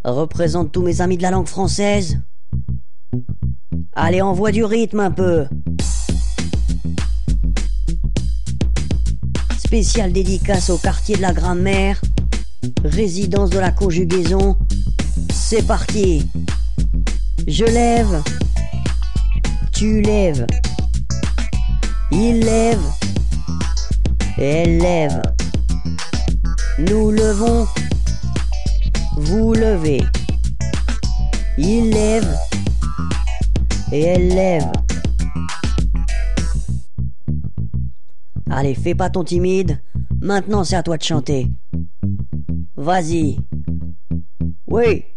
représente tous mes amis de la langue française. Allez, envoie du rythme un peu. Spéciale dédicace au quartier de la grammaire, résidence de la conjugaison. C'est parti. Je lève, tu lèves, il lève, et elle lève. Nous levons, vous levez, il lève, et elle lève. Allez, fais pas ton timide, maintenant c'est à toi de chanter. Vas-y. Oui.